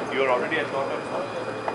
You are already at North.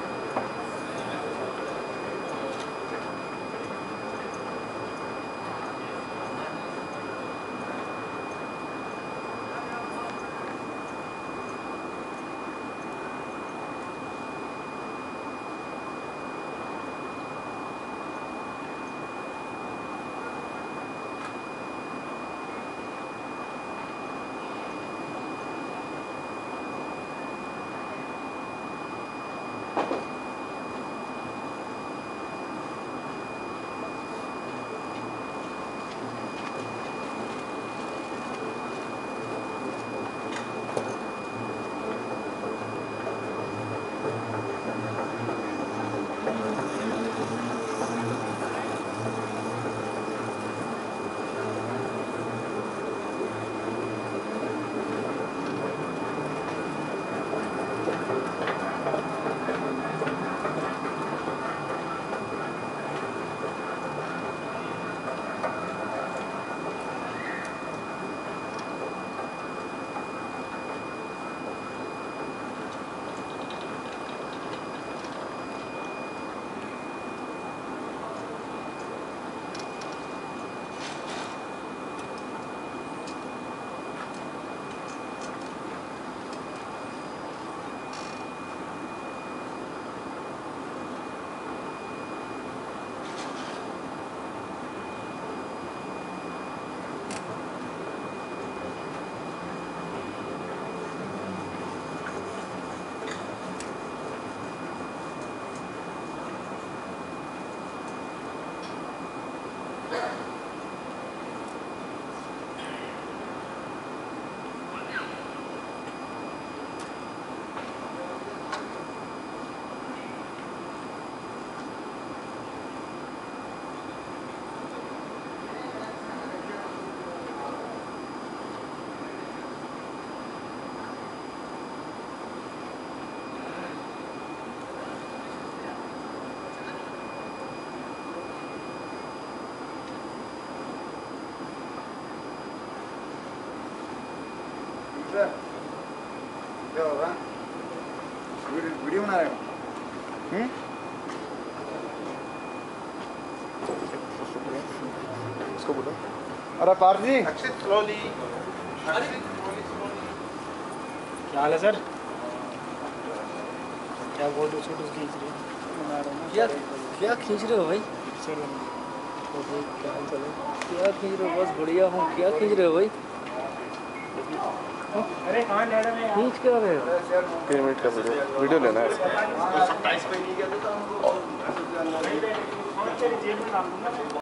क्या होगा? Video बना रहे हो? उसको बोलो। अरे पार्थ जी, क्या हाल है सर? क्या फोटो शूट खींच रहे क्या क्या खींच रहे हो भाई? सर क्या खींच रहे हो? बस बढ़िया हूँ। क्या खींच रहे हो भाई? अरे कहाँ जा रहे हैं? खींच क्या रहे हो? 3 मिनट का वीडियो लेना है। सब टाइस पे नहीं गया था।